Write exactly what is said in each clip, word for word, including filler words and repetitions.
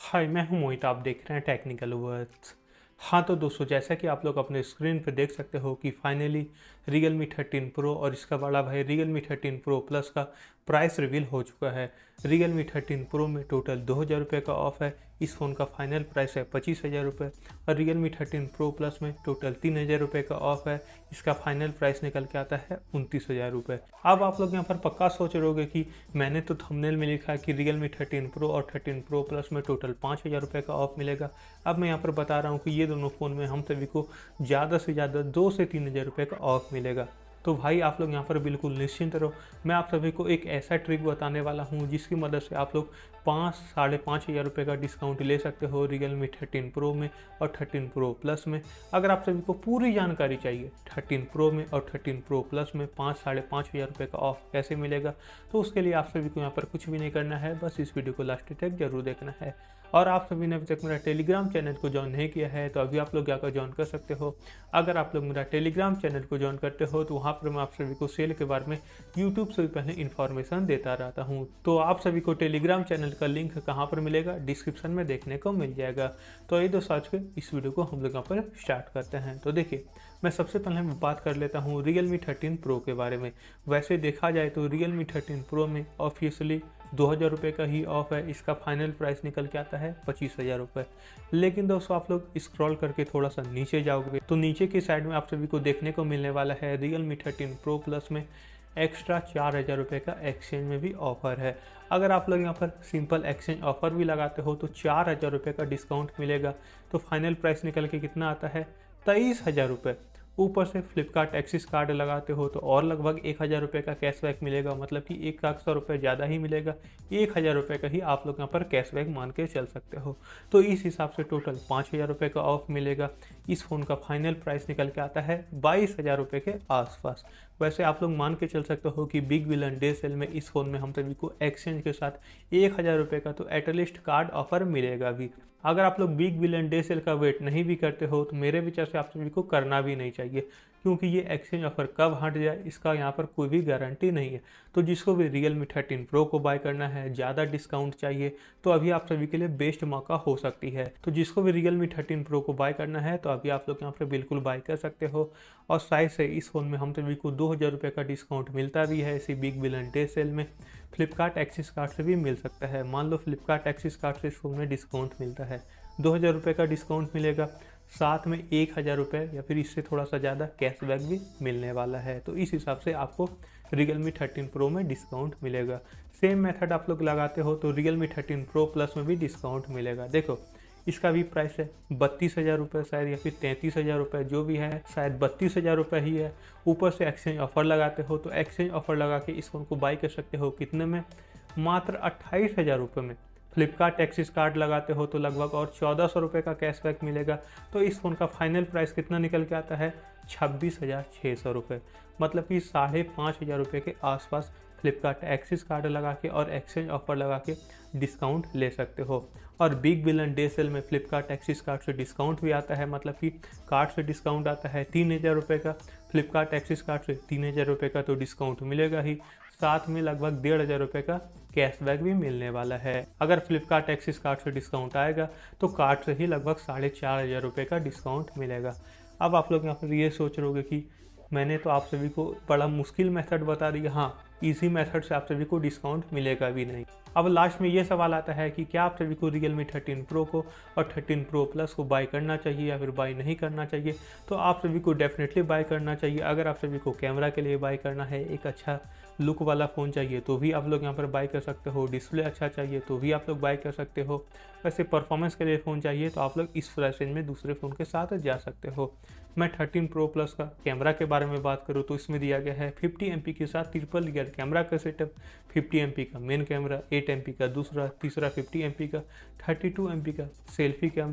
हाय, मैं हूं मोहित। आप देख रहे हैं टेक्निकल वर्ड्स। हाँ तो दोस्तों, जैसा कि आप लोग अपने स्क्रीन पे देख सकते हो कि फाइनली Realme थर्टीन Pro और इसका बड़ा भाई Realme थर्टीन Pro Plus का प्राइस रिवील हो चुका है। Realme थर्टीन Pro में टोटल दो हज़ार रुपये का ऑफ है। इस फ़ोन का फाइनल प्राइस है पच्चीस हज़ार रुपये और Realme थर्टीन Pro Plus में टोटल तीन हज़ार रुपये का ऑफ है। इसका फाइनल प्राइस निकल के आता है उनतीस हज़ार रुपये। अब आप लोग यहाँ पर पक्का सोच रहे होगे कि मैंने तो थंबनेल में लिखा है कि Realme थर्टीन Pro और थर्टीन Pro Plus में टोटल पाँच हज़ार रुपये का ऑफ मिलेगा। अब मैं यहाँ पर बता रहा हूँ कि ये दोनों फ़ोन में हम सभी को ज़्यादा से ज़्यादा दो से तीन हज़ार रुपये का ऑफ मिलेगा। तो भाई आप लोग यहाँ पर बिल्कुल निश्चिंत रहो। मैं आप सभी को एक ऐसा ट्रिक बताने वाला हूँ जिसकी मदद से आप लोग पाँच साढ़े पाँच हज़ार रुपये का डिस्काउंट ले सकते हो Realme थर्टीन Pro में और थर्टीन Pro Plus में। अगर आप सभी को पूरी जानकारी चाहिए थर्टीन Pro में और थर्टीन Pro Plus में पाँच साढ़े पाँच हज़ार रुपये का ऑफ कैसे मिलेगा, तो उसके लिए आप सभी को यहाँ पर कुछ भी नहीं करना है, बस इस वीडियो को लास्ट तक जरूर देखना है। और आप सभी ने अभी तक मेरा टेलीग्राम चैनल को ज्वाइन नहीं किया है तो अभी आप लोग जाकर ज्वाइन कर सकते हो। अगर आप लोग मेरा टेलीग्राम चैनल को ज्वाइन करते हो तो वहाँ पर मैं आप सभी को सेल के बारे में यूट्यूब से भी पहले इन्फॉर्मेशन देता रहता हूँ। तो आप सभी को टेलीग्राम चैनल का लिंक कहाँ पर मिलेगा, डिस्क्रिप्शन में देखने को मिल जाएगा। तो ये दोस्तों, आज के इस वीडियो को हम लोग यहाँ पर स्टार्ट करते हैं। तो देखिए, मैं सबसे पहले मैं बात कर लेता हूँ Realme थर्टीन Pro के बारे में। वैसे देखा जाए तो Realme थर्टीन Pro में ऑफिशियली दो हज़ार रुपये का ही ऑफ है। इसका फाइनल प्राइस निकल के आता है पच्चीस हज़ार रुपये। लेकिन दोस्तों, आप लोग स्क्रॉल करके थोड़ा सा नीचे जाओगे तो नीचे की साइड में आप सभी को देखने को मिलने वाला है Realme थर्टीन Pro Plus में एक्स्ट्रा चार हज़ार रुपये का एक्सचेंज में भी ऑफर है। अगर आप लोग यहाँ पर सिंपल एक्सचेंज ऑफर भी लगाते हो तो चार हज़ार रुपये का डिस्काउंट मिलेगा। तो फाइनल प्राइस निकल के कितना आता है, तेईस हज़ार रुपये। ऊपर से फ्लिपकार्ट एक्सिस कार्ड लगाते हो तो और लगभग एक हज़ार रुपये का कैशबैक मिलेगा, मतलब कि एक लाख सौ रुपये ज़्यादा ही मिलेगा। एक हज़ार रुपये का ही आप लोग यहाँ पर कैशबैक मान के चल सकते हो। तो इस हिसाब से टोटल पाँच हज़ार रुपये का ऑफ मिलेगा। इस फ़ोन का फाइनल प्राइस निकल के आता है बाईस हज़ार रुपये के आसपास। वैसे आप लोग मान के चल सकते हो कि बिग बिलियन डे सेल में इस फ़ोन में हम सभी को एक्सचेंज के साथ एक हज़ार रुपये का तो एटलीस्ट कार्ड ऑफर मिलेगा भी। अगर आप लोग बिग बिलियन डे सेल का वेट नहीं भी करते हो तो मेरे विचार से आप सभी को करना भी नहीं चाहिए, क्योंकि ये एक्सचेंज ऑफर कब हट जाए इसका यहाँ पर कोई भी गारंटी नहीं है। तो जिसको भी Realme थर्टीन Pro को बाय करना है, ज़्यादा डिस्काउंट चाहिए, तो अभी आप सभी के लिए बेस्ट मौका हो सकती है। तो जिसको भी Realme थर्टीन Pro को बाय करना है तो अभी आप लोग यहाँ पर बिल्कुल बाय कर सकते हो। और साइज से इस फ़ोन में हम सभी को दो हज़ार रुपये का डिस्काउंट मिलता भी है इसी बिग बिलियन डे सेल में। फ्लिपकार्ट एक्सिस कार्ड से भी मिल सकता है। मान लो फ्लिपकार्ट एक्सिस कार्ड से इस फ़ोन में डिस्काउंट मिलता है, दो हज़ार रुपये का डिस्काउंट मिलेगा, साथ में एक हज़ार रुपये या फिर इससे थोड़ा सा ज़्यादा कैशबैक भी मिलने वाला है। तो इस हिसाब से आपको Realme थर्टीन Pro में डिस्काउंट मिलेगा। सेम मेथड आप लोग लगाते हो तो Realme थर्टीन Pro Plus में भी डिस्काउंट मिलेगा। देखो, इसका भी प्राइस है बत्तीस हज़ार रुपये शायद, या फिर तैंतीस हज़ार रुपये, जो भी है शायद बत्तीस हज़ार रुपये ही है। ऊपर से एक्सचेंज ऑफर लगाते हो तो एक्सचेंज ऑफर लगा के इस फ़ोन को बाई कर सकते हो। कितने में? मात्र अट्ठाईस हज़ार रुपये में। फ्लिपकार्ट एक्सिस कार्ड लगाते हो तो लगभग और चौदह सौ रुपये का कैशबैक मिलेगा। तो इस फ़ोन का फाइनल प्राइस कितना निकल के आता है, छब्बीस हज़ार छः सौ रुपये। मतलब कि साढ़े पाँच हज़ार रुपये के आसपास फ्लिपकार्ट एक्सिस कार्ड लगा के और एक्सचेंज ऑफर लगा के डिस्काउंट ले सकते हो। और बिग बिलियन डे सेल में फ्लिपकार्ट एक्सिस कार्ड से डिस्काउंट भी आता है, मतलब कि कार्ड से डिस्काउंट आता है तीन हज़ार रुपये का। फ्लिपकार्ट एक्सिस कार्ड से तीन हज़ार रुपये का तो डिस्काउंट मिलेगा ही, साथ में लगभग डेढ़ हज़ार रुपये का कैशबैक भी मिलने वाला है। अगर फ्लिपकार्ट एक्सिस कार्ड से डिस्काउंट आएगा तो कार्ड से ही लगभग साढ़े चार हज़ार रुपये का डिस्काउंट मिलेगा। अब आप लोग यहाँ पर ये सोच रहे होगे कि मैंने तो आप सभी को बड़ा मुश्किल मेथड बता दिया, हाँ इजी मेथड से आप सभी को डिस्काउंट मिलेगा भी नहीं। अब लास्ट में ये सवाल आता है कि क्या आप सभी को Realme थर्टीन Pro को और थर्टीन Pro Plus को बाय करना चाहिए या फिर बाय नहीं करना चाहिए। तो आप सभी को डेफिनेटली बाय करना चाहिए। अगर आप सभी को कैमरा के लिए बाय करना है, एक अच्छा लुक वाला फ़ोन चाहिए तो भी आप लोग यहाँ पर बाय कर सकते हो। डिस्प्ले अच्छा चाहिए तो भी आप लोग बाय कर सकते हो। वैसे परफॉर्मेंस के लिए फ़ोन चाहिए तो आप लोग इस प्राइस रेंज में दूसरे फ़ोन के साथ जा सकते हो। मैं थर्टीन Pro Plus का कैमरा के बारे में बात करूँ तो इसमें दिया गया है फिफ्टी एम पी के साथ ट्रिपल रियर कैमरा का सेटअप, फिफ्टी एम पी का main camera, eight M P का दूसरा, तीसरा फिफ्टी एम पी का, थर्टी टू एम पी का selfie camera,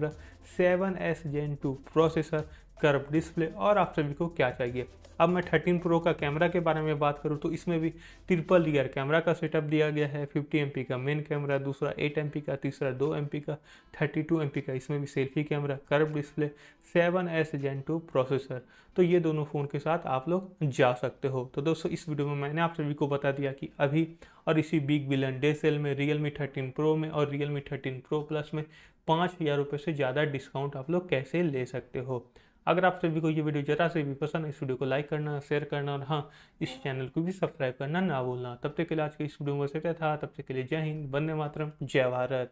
seven S gen two processor, curve display और आप सभी को क्या चाहिए। अब मैं थर्टीन प्रो का कैमरा के बारे में बात करूँ तो इसमें भी ट्रिपल रियर कैमरा का सेटअप दिया गया है। फिफ्टी एम पी का मेन कैमरा, दूसरा एट एम पी का, तीसरा टू एम पी का, थर्टी टू एम पी का इसमें भी selfie camera, curve display, seven S gen two processor. तो ये दोनों फ़ोन के साथ आप लोग जा सकते हो। तो दोस्तों इस वीडियो में मैंने आप सभी को बता दिया कि अभी और इसी बिग बिलियन डे सेल में रियलमी थर्टीन प्रो में और रियलमी थर्टीन प्रो प्लस में पाँच हज़ार रुपये से ज़्यादा डिस्काउंट आप लोग कैसे ले सकते हो। अगर आप सभी को ये वीडियो जरा से भी पसंद है, इस वीडियो को लाइक करना, शेयर करना और हाँ, इस चैनल को भी सब्सक्राइब करना ना भूलना। तब तक के लिए आज के इस वीडियो में बस इतना था। तब तक के लिए जय हिंद, वंदे मातरम, जय भारत।